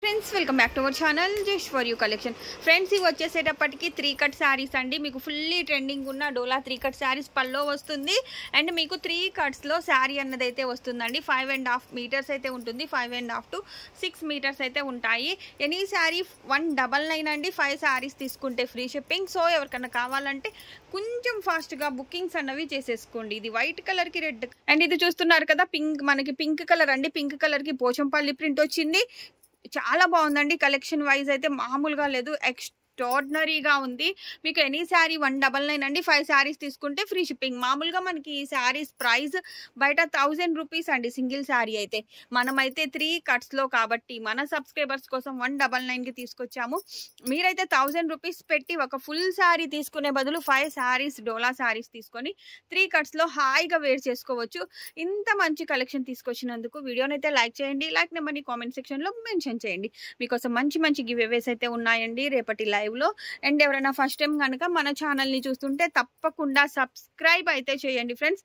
Friends welcome back to our channel just for you collection. Friends ఇవి వచ్చేసేటప్పటికి 3 cut saris అండి. మీకు ఫుల్లీ ట్రెండింగ్ ఉన్న డోలా 3 కట్ శారీస్ పల్లో వస్తుంది. అండ్ మీకు 3 కట్స్లో శారీ అన్నది అయితే వస్తుందండి. 5.5 మీటర్స్ అయితే ఉంటుంది. 5.5 to 6 మీటర్స్ అయితే ఉంటాయి. ఎనీ శారీ 199 అండి. 5 శారీస్ తీసుకుంటే ఫ్రీ షిప్పింగ్. సో ఎవరికైనా కావాలంటే కొంచెం ఫాస్ట్గా బుకింగ్స్ అన్నవి చేసేసుకోండి. ఇది వైట్ కలర్కి రెడ్ అండ్ ఇది చూస్తున్నారు కదా పింక్, మనకి పింక్ కలర్ అండి. పింక్ కలర్కి పోచంపల్లి ప్రింట్ వచ్చింది. చాలా బాగుందండి. కలెక్షన్ వైజ్ అయితే మామూలుగా లేదు, ఎక్స్ట్రాడినరీగా ఉంది. మీకు ఎనీ శారీ 199 అండి. 5 శారీస్ తీసుకుంటే ఫ్రీ షిప్పింగ్. మామూలుగా మనకి ఈ శారీస్ ప్రైస్ బయట 1000 రూపీస్ అండి సింగిల్ శారీ అయితే. మనమైతే 3 కట్స్లో కాబట్టి మన సబ్స్క్రైబర్స్ కోసం 199కి తీసుకొచ్చాము. మీరైతే 1000 రూపీస్ పెట్టి ఒక ఫుల్ శారీ తీసుకునే బదులు 5 శారీస్ డోలా శారీస్ తీసుకొని 3 కట్స్లో హాయిగా వేర్ చేసుకోవచ్చు. ఇంత మంచి కలెక్షన్ తీసుకొచ్చినందుకు వీడియోని అయితే లైక్ చేయండి. లైక్ నెంబర్ని కామెంట్ సెక్షన్లో మెన్షన్ చేయండి. మీకోసం మంచి మంచి గివ్ అవేస్ అయితే ఉన్నాయండి రేపటి లైవ్లో. అండ్ ఎవరైనా ఫస్ట్ టైం కనుక మన ఛానల్ని చూస్తుంటే తప్పకుండా సబ్స్క్రైబ్ అయితే చేయండి ఫ్రెండ్స్.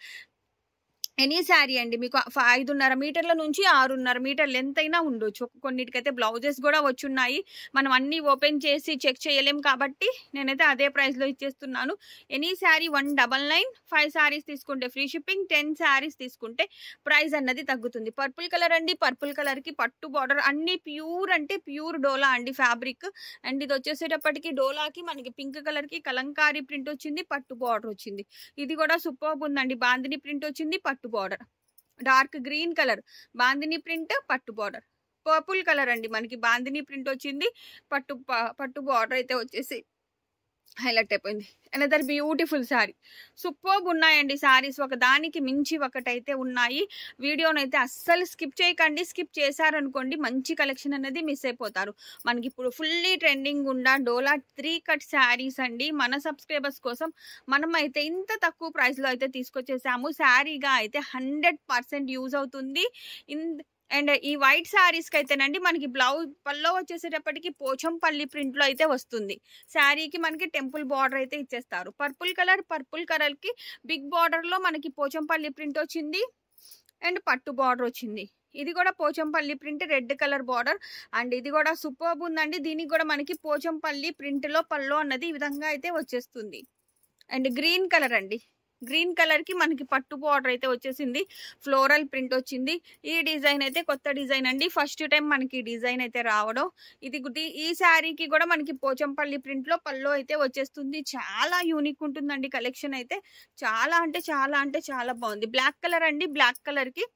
ఎనీ శారీ అండి మీకు 5.5 మీటర్ల నుంచి 6.5 మీటర్ లెంత్ అయినా ఉండొచ్చు. కొన్నిటికైతే బ్లౌజెస్ కూడా వచ్చున్నాయి. మనం అన్నీ ఓపెన్ చేసి చెక్ చేయలేం కాబట్టి నేనైతే అదే ప్రైస్లో ఇచ్చేస్తున్నాను. ఎనీ శారీ 199, 5 శారీస్ తీసుకుంటే ఫ్రీ షిప్పింగ్. 10 శారీస్ తీసుకుంటే ప్రైస్ అన్నది తగ్గుతుంది. పర్పుల్ కలర్ అండి. పర్పుల్ కలర్కి పట్టు బార్డర్, అన్ని ప్యూర్ అంటే ప్యూర్ డోలా అండి ఫ్యాబ్రిక్. అండ్ ఇది వచ్చేసేటప్పటికి డోలాకి మనకి పింక్ కలర్కి కలంకారీ ప్రింట్ వచ్చింది, పట్టు బార్డర్ వచ్చింది. ఇది కూడా సూపర్బ్ ఉందండి. బాందిని ప్రింట్ వచ్చింది, పట్టు border. Dark green colour bandhani print, పట్టు బార్డర్. పర్పుల్ కలర్ అండి, మనకి బాందిని ప్రింట్ వచ్చింది, పట్టు బార్డర్ అయితే వచ్చేసి హైలైట్ అయిపోయింది. Another beautiful sari. సూపర్బ్ ఉన్నాయండి శారీస్, ఒక దానికి మించి ఒకటైతే ఉన్నాయి. వీడియోనైతే అస్సలు స్కిప్ చేయకండి. స్కిప్ చేశారనుకోండి మంచి కలెక్షన్ అనేది మిస్ అయిపోతారు. మనకి ఇప్పుడు ఫుల్లీ ట్రెండింగ్ ఉన్న డోలా 3 కట్ శారీస్ అండి. మన సబ్స్క్రైబర్స్ కోసం మనం అయితే ఇంత తక్కువ ప్రైస్లో అయితే తీసుకొచ్చేసాము. శారీగా అయితే 100% యూజ్ అవుతుంది. అండ్ ఈ వైట్ శారీస్కి అయితేనండి మనకి బ్లౌజ్ పల్లో వచ్చేసేటప్పటికి పోచంపల్లి ప్రింట్లో అయితే వస్తుంది. శారీకి మనకి టెంపుల్ బార్డర్ అయితే ఇచ్చేస్తారు. పర్పుల్ కలర్కి బిగ్ బార్డర్లో మనకి పోచంపల్లి ప్రింట్ వచ్చింది అండ్ పట్టు బార్డర్ వచ్చింది. ఇది కూడా Pochampally print, red colour border. And ఇది కూడా సూపర్బ్ ఉందండి. దీనికి కూడా మనకి పోచంపల్లి ప్రింట్లో పల్లో అన్నది ఈ విధంగా అయితే వచ్చేస్తుంది. అండ్ గ్రీన్ కలర్ అండి. గ్రీన్ కలర్కి మనకి పట్టు బార్డర్ అయితే వచ్చేసింది, ఫ్లోరల్ ప్రింట్ వచ్చింది. ఈ డిజైన్ అయితే కొత్త డిజైన్ అండి. ఫస్ట్ టైం మనకి డిజైన్ అయితే రావడం. ఈ శారీకి కూడా మనకి పోచంపల్లి ప్రింట్లో పల్లో అయితే వచ్చేస్తుంది. చాలా యూనిక్ ఉంటుందండి కలెక్షన్ అయితే. చాలా అంటే చాలా బాగుంది. బ్లాక్ కలర్ అండి. బ్లాక్ కలర్కి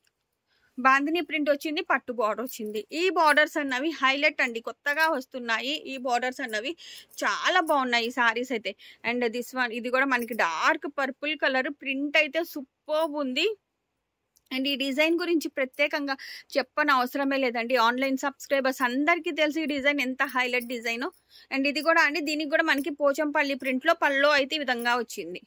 బాందిని ప్రింట్ వచ్చింది, పట్టు బార్డర్ వచ్చింది. ఈ బార్డర్స్ అన్నవి హైలైట్ అండి, కొత్తగా వస్తున్నాయి. ఈ బార్డర్స్ అన్నవి చాలా బాగున్నాయి ఈ సారీస్ అయితే. అండ్ దిస్ వన్, ఇది కూడా మనకి డార్క్ పర్పుల్ కలర్ ప్రింట్ అయితే సూపర్బ్ ఉంది. అండ్ ఈ డిజైన్ గురించి ప్రత్యేకంగా చెప్పని అవసరమే లేదండి. ఆన్లైన్ సబ్స్క్రైబర్స్ అందరికీ తెలిసి ఈ డిజైన్ ఎంత హైలైట్ డిజైన్. అండ్ ఇది కూడా అండి, దీనికి కూడా మనకి పోచంపల్లి ప్రింట్లో పల్లో అయితే ఈ విధంగా వచ్చింది.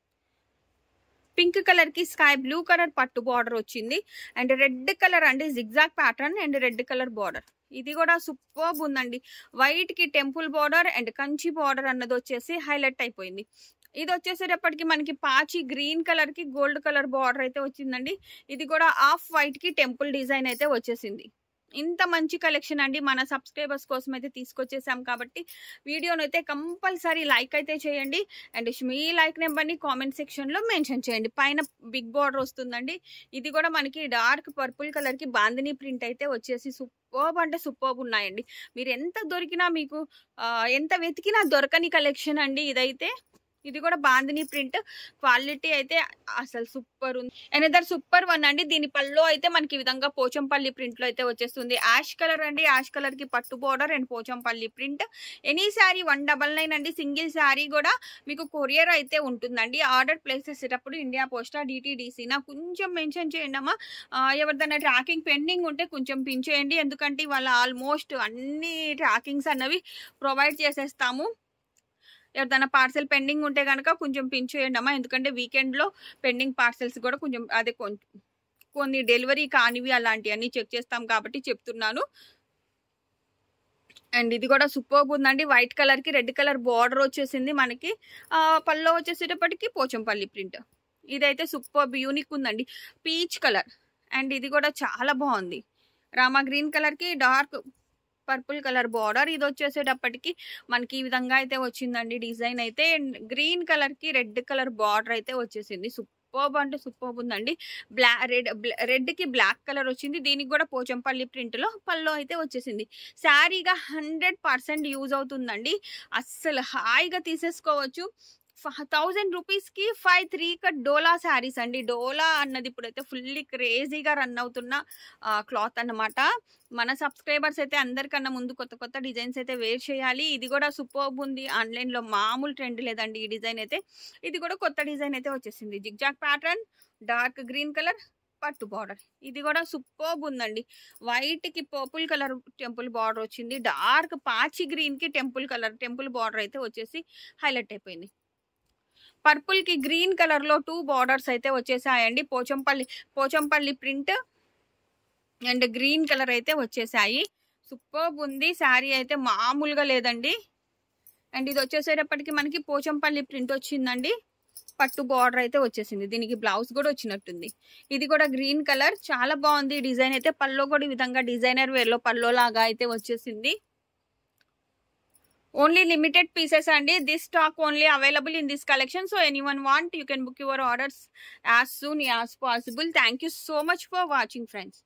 పింక్ కలర్ కి స్కై బ్లూ కలర్ పట్టు బార్డర్ వచ్చింది. అండ్ రెడ్ కలర్ అండి, zigzag pattern and red colour border. ఇది కూడా సూపర్బ్ ఉందండి. వైట్ కి temple border and Kanchi border అన్నది వచ్చేసి హైలైట్ అయిపోయింది. ఇది వచ్చేసేటప్పటికి మనకి పాచి గ్రీన్ కలర్ కి గోల్డ్ కలర్ బార్డర్ అయితే వచ్చిందండి. ఇది కూడా ఆఫ్ వైట్ కి టెంపుల్ డిజైన్ అయితే వచ్చేసింది. ఇంత మంచి కలెక్షన్ అండి మన సబ్స్క్రైబర్స్ కోసం అయితే తీసుకొచ్చేసాం కాబట్టి వీడియోను అయితే కంపల్సరీ లైక్ అయితే చేయండి. అండ్ మీ లైక్ నెంబర్ని కామెంట్ సెక్షన్లో మెన్షన్ చేయండి. పైన బిగ్ బార్డర్ వస్తుందండి. ఇది కూడా మనకి డార్క్ పర్పుల్ కలర్కి బాందిని ప్రింట్ అయితే వచ్చేసి సూపర్బ్ అంటే సూపర్బ్ ఉన్నాయండి. మీరు ఎంత దొరికినా మీకు ఎంత వెతికినా దొరకని కలెక్షన్ అండి ఇదైతే. ఇది కూడా బాందిని ప్రింట్, క్వాలిటీ అయితే అసలు సూపర్ ఉంది. అనదర్ సూపర్ వన్ అండి. దీని పల్లో అయితే మనకి ఈ విధంగా పోచంపల్లి ప్రింట్ లో అయితే వచ్చేస్తుంది. యాష్ కలర్ అండి. యాష్ కలర్ కి పట్టు border and Pochampally print. Any sari 199 అండి. సింగిల్ శారీ కూడా మీకు కొరియర్ అయితే ఉంటుందండి. ఆర్డర్ ప్లేస్ చేసేటప్పుడు ఇండియా పోస్టా, DTDCనా కొంచెం మెన్షన్ చేయండి అమ్మా. ఎవరిదైనా ట్రాకింగ్ పెండింగ్ ఉంటే కొంచెం పిన్ చేయండి. ఎందుకంటే ఇవాళ ఆల్మోస్ట్ అన్ని ట్రాకింగ్స్ అన్నవి ప్రొవైడ్ చేసేస్తాము. ఎవరిదైనా పార్సెల్ పెండింగ్ ఉంటే కనుక కొంచెం పిన్ చేయండి అమ్మా. ఎందుకంటే వీకెండ్లో పెండింగ్ పార్సెల్స్ కూడా కొంచెం అదే కొన్ని డెలివరీ కానివి అలాంటివన్నీ చెక్ చేస్తాం కాబట్టి చెప్తున్నాను. అండ్ ఇది కూడా సూపర్బ్ ఉందండి. వైట్ కలర్కి రెడ్ కలర్ బార్డర్ వచ్చేసింది మనకి. పల్లో వచ్చేసేటప్పటికి పోచంపల్లి ప్రింట్. ఇదైతే సూపర్బ్ యూనిక్ ఉందండి. పీచ్ కలర్ అండ్ ఇది కూడా చాలా బాగుంది. రామా గ్రీన్ కలర్కి డార్క్ పర్పుల్ కలర్ బార్డర్. ఇది వచ్చేసేటప్పటికి మనకి ఈ విధంగా అయితే వచ్చిందండి డిజైన్ అయితే. గ్రీన్ కలర్ కి రెడ్ కలర్ బార్డర్ అయితే వచ్చేసింది. సూపర్బ్ అంటే సూపర్బ్ ఉందండి. రెడ్ కి బ్లాక్ కలర్ వచ్చింది. దీనికి కూడా పోచంపల్లి ప్రింట్ లో పల్లో అయితే వచ్చేసింది. శారీగా 100% యూజ్ అవుతుందండి. అస్సలు హాయిగా తీసేసుకోవచ్చు. 1000 రూపీస్ కి 5 3 కట్ డోలా శారీస్ అండి. డోలా అన్నది ఇప్పుడైతే ఫుల్లీ క్రేజీగా రన్ అవుతున్న క్లాత్ అన్నమాట. మన సబ్స్క్రైబర్స్ అయితే అందరికన్నా ముందు కొత్త కొత్త డిజైన్స్ అయితే వేర్ చేయాలి. ఇది కూడా సూపర్బ్ ఉంది. ఆన్లైన్ లో మామూలు ట్రెండ్ లేదండి ఈ డిజైన్ అయితే. ఇది కూడా కొత్త డిజైన్ అయితే వచ్చేసింది. Zigzag pattern, dark green colour, పట్టు బార్డర్. ఇది కూడా సూపర్బ్ ఉందండి. వైట్ కి పర్పుల్ కలర్ టెంపుల్ బార్డర్ వచ్చింది. డార్క్ పాచి గ్రీన్ కి టెంపుల్ బార్డర్ అయితే వచ్చేసి హైలైట్ అయిపోయింది. పర్పుల్ కి గ్రీన్ కలర్ లో 2 బార్డర్స్ అయితే వచ్చేసాయండి. Pochampally print and green colour అయితే వచ్చేసాయి. సూపర్బ్ ఉంది. శారీ అయితే మామూలుగా లేదండి. అండ్ ఇది వచ్చేసేటప్పటికి మనకి పోచంపల్లి ప్రింట్ వచ్చిందండి. పట్టు బార్డర్ అయితే వచ్చేసింది. దీనికి బ్లౌజ్ కూడా వచ్చినట్టుంది. ఇది కూడా గ్రీన్ కలర్, చాలా బాగుంది డిజైన్ అయితే. పల్లో కూడా ఈ విధంగా డిజైనర్ వేర్ లో పల్లో లాగా అయితే వచ్చేసింది. Only limited pieces and this stock only available in this collection. So anyone want, you can book your orders as soon as possible. Thank you so much for watching, friends.